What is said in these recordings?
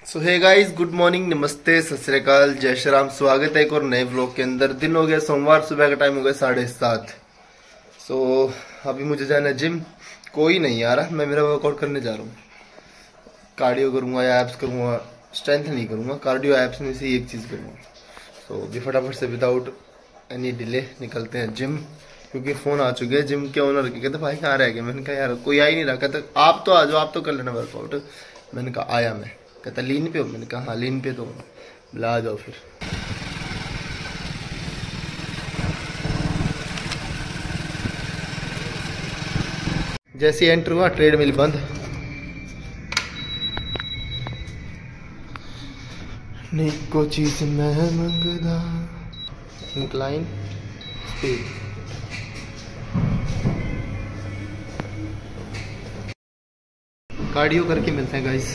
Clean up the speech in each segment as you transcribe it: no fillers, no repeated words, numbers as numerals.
सो hey guys, good morning, नमस्ते, सत श्री अकाल, जय श्री राम। स्वागत है एक और नए व्लॉग के अंदर। दिन हो गया सोमवार, सुबह का टाइम हो गया 7:30। सो अभी मुझे जाना है जिम। कोई नहीं आ रहा, मैं मेरा वर्कआउट करने जा रहा हूँ। कार्डियो करूँगा या एब्स करूँगा, स्ट्रेंथ नहीं करूँगा, कार्डियो एब्स में से एक चीज़ करूँगा। सो अभी फटाफट से विदाउट एनी डिले निकलते हैं जिम, क्योंकि फ़ोन आ चुके हैं जिम के ओनर के। कहते भाई कहाँ रह गए? मैंने कहा यार कोई आ ही नहीं रहा। कहते आप तो आ जाओ, आप तो कर लेना वर्कआउट। मैंने कहा आया मैं। कहता लीन पे हो? मैंने कहा हाँ लीन पे तो बुला जाओ फिर। जैसे एंटर हुआ ट्रेडमिल बंद। निको चीज मैं मंगदा, इंक्लाइन स्पीड। कार्डियो करके मिलते हैं गाइस।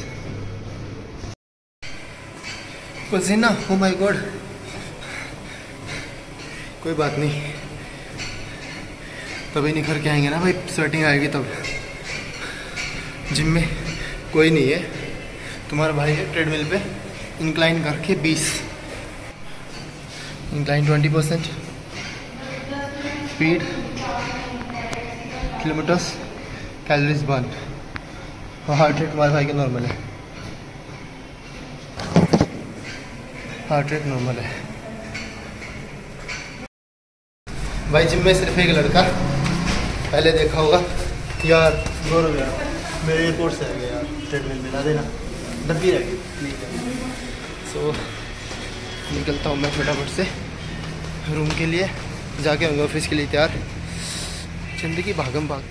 पसीना, ओ माय गॉड। कोई बात नहीं, तभी निखर के आएंगे ना भाई, स्वेटिंग आएगी तब। जिम में कोई नहीं है, तुम्हारा भाई है ट्रेडमिल पे इंक्लाइन करके 20, incline 20%, speed, kilometres, calories burn, और हार्ट रेट तुम्हारे भाई का नॉर्मल है। हार्ट रेट नॉर्मल है भाई। जिम में सिर्फ एक लड़का पहले देखा होगा यार, गौरव यार मेरे एयरपोर्ट से आ गया यार, ट्रेडमिल मिला देना, डब्बी रह गई प्लीज। सो निकलता हूँ मैं फटाफट से रूम के लिए, जाके होंगे ऑफिस के लिए तैयार। जिंदगी भागम भाग।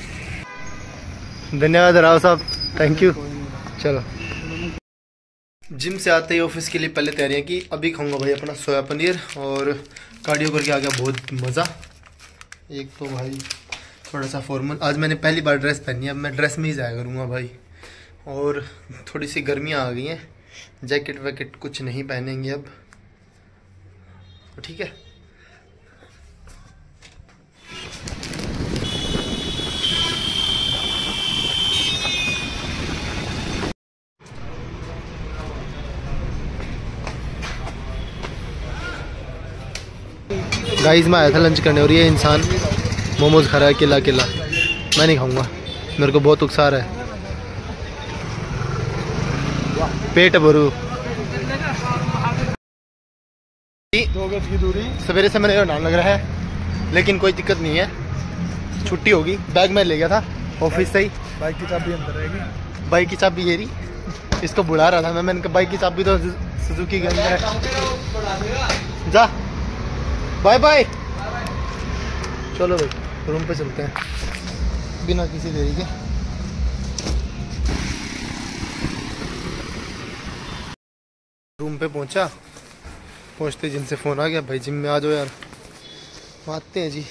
धन्यवाद राव साहब, थैंक यू। चलो जिम से आते ही ऑफिस के लिए पहले तैयारियां की। अभी खाऊंगा भाई अपना सोया पनीर, और कार्डियो करके आ गया बहुत मज़ा। एक तो भाई थोड़ा सा फॉर्मल, आज मैंने पहली बार ड्रेस पहनी है, अब मैं ड्रेस में ही जाया करूँगा भाई। और थोड़ी सी गर्मियाँ आ गई हैं, जैकेट वैकेट कुछ नहीं पहनेंगे अब, ठीक है। गाइस मैं आया था लंच करने, और ये इंसान मोमोज खा रहा है अकेला अकेला। मैं नहीं खाऊंगा, मेरे को बहुत उकसा रहा है, पेट भरू। 2 गज की दूरी। सवेरे से मेरे नाम लग रहा है, लेकिन कोई दिक्कत नहीं है, छुट्टी होगी। बैग में ले गया था ऑफिस से ही। बाइक की चाबी अंदर रहेगी। बाइक की चाबी ये रही, इसको बुला रहा था मैंने कहा बाइक की चाबी तो सुजुकी के अंदर है। जा बाय बाय। चलो भाई रूम पे चलते हैं बिना किसी देरी के। रूम पे पहुंचते जिम से फ़ोन आ गया, भाई जिम में आ जाओ यार। आते हैं जी।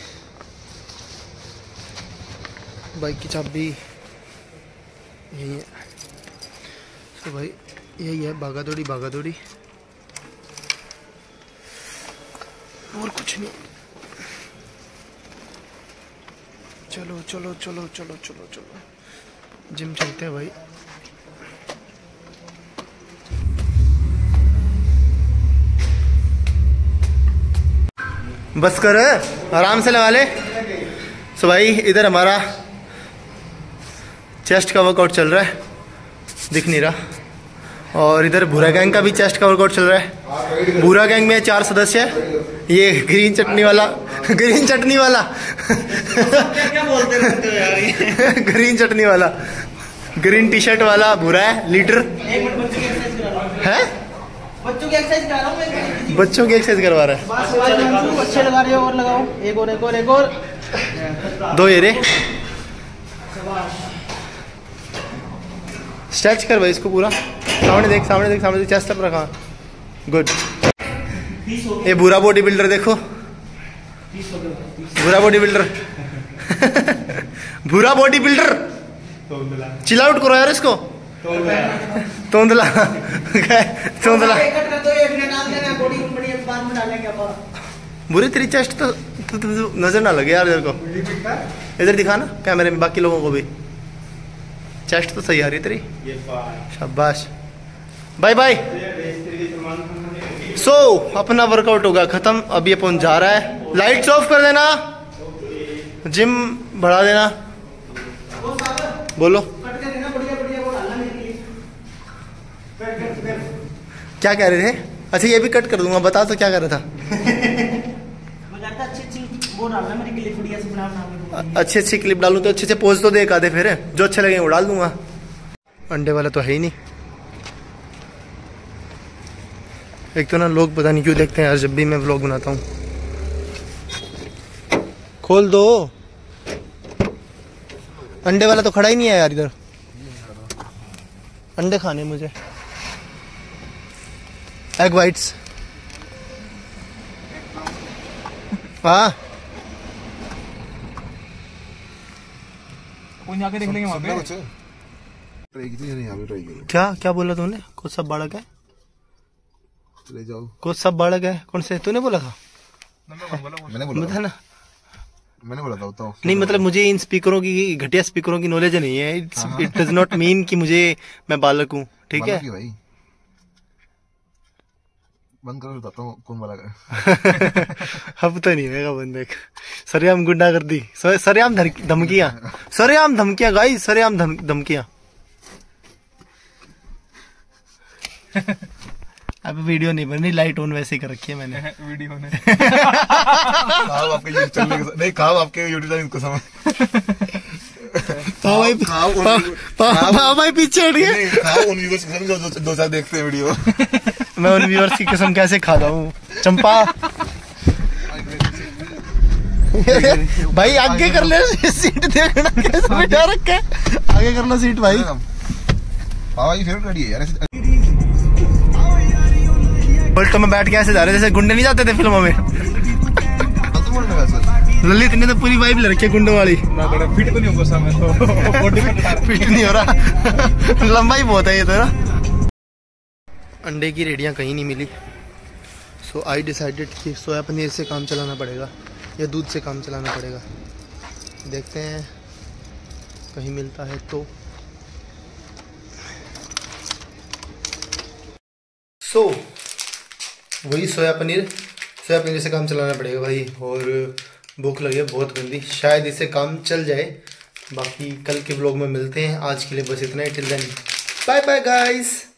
बाइक की चाबी यही है। तो भाई यही है, भागा दौड़ी और कुछ नहीं। चलो जिम चलते हैं भाई। बस कर, आराम से लगा ले। सो भाई इधर हमारा चेस्ट का वर्कआउट चल रहा है, दिख नहीं रहा। और इधर भूरा गैंग का भी चेस्ट का वर्कआउट चल रहा है। भूरा गैंग में 4 सदस्य है। ये ग्रीन चटनी वाला क्या बोलते रहते हो यार? ग्रीन चटनी वाला, ग्रीन टी शर्ट वाला भूरा है लीडर है। बच्चों की एक्सरसाइज करा रहा हूं। बच्चों की एक्सरसाइज करवा रहा है। अच्छे लगा रहे हो, और लगाओ। एक और 2 ये रे। स्ट्रेच कर भाई इसको पूरा। सामने देख चेस्ट अप रखा। गुड। ये बुरा बॉडी बिल्डर देखो, बुरा बॉडी बिल्डर बुरा बॉडी बिल्डर। चिल आउट करो यार इसको। तोंदला बुरी तेरी चेस्ट तो नजर ना लगे यार तेरे को। इधर दिखा ना कैमरे में बाकी लोगों को भी। चेस्ट तो सही आ रही तेरी, शाबाश। Bye bye. सो अपना वर्कआउट होगा खत्म, अभी अपन जा रहा है। लाइट्स ऑफ कर देना, जिम बढ़ा देना। बोलो क्या कह रहे थे? अच्छा ये भी कट कर दूंगा, बता तो क्या कर रहा था। अच्छी अच्छी क्लिप डालूं तो अच्छे से पोज तो दे एक आधे, फिर जो अच्छे लगे वो डाल दूंगा। अंडे वाला तो है ही नहीं। एक तो ना लोग पता नहीं क्यों देखते हैं यार जब भी मैं व्लॉग बनाता हूँ। खोल दो। अंडे वाला तो खड़ा ही नहीं है यार इधर। अंडे खाने मुझे, एग वाइट्स। हाँ जाके देख लेंगे वहाँ पे। क्या क्या बोला तूने? कुछ सब बालक है, ले जाओ। कुछ सब बालक है। कौन से तूने बोला था? मैंने बोला ना, मैंने बोला था बताओ। नहीं मतलब मुझे इन स्पीकरों की, घटिया स्पीकरों की नॉलेज नहीं है। इट डज नॉट मीन कि मुझे मैं बालक हूँ, ठीक है भाई बंद करो, बताता हूँ कौन वाला है। अब तो नहीं होगा बंदे। सरेआम गुंडा कर दी, सरेआम धमकियां, सरेआम धमकियां गाइस, सरेआम धमकियां। अब वीडियो नहीं बनी, लाइट ऑन वैसे ही कर रखी है मैंने। वीडियो ने आपके यूट्यूब चैनल नहीं खाओ, आपके यूट्यूब चैनल को समझ। भाई पीछे हट गए। खाओ उन व्यूअर्स की कसम जो दो चार देखते हैं वीडियो। मैं उन व्यूअर्स की कसम कैसे खाता हूँ चंपा। भाई आगे कर ले, सीट देखना कैसे बिठा रखा है। आगे कर लो सीट भाई। पावा की फेवरेट गाड़ी है यार। बोल्टो में बैठ के ऐसे जा रहे जैसे गुंडे नहीं जाते थे फिल्मों में। ललित ने तो पूरी वाइब ले रखी है गुंडों वाली। फिट तो नहीं होगा समय तो फिट नहीं हो रहा। लंबाई बहुत है ये तो ना। अंडे की रेडियां कहीं नहीं मिली, सो आई डिसाइडेड कि सोया पनीर से काम चलाना पड़ेगा या दूध से काम चलाना पड़ेगा। देखते हैं कहीं मिलता है तो। सो वही सोया पनीर से काम चलाना पड़ेगा भाई। और भूख लगी है बहुत गंदी, शायद इससे काम चल जाए। बाकी कल के व्लॉग में मिलते हैं, आज के लिए बस इतना ही। Till then bye bye guys.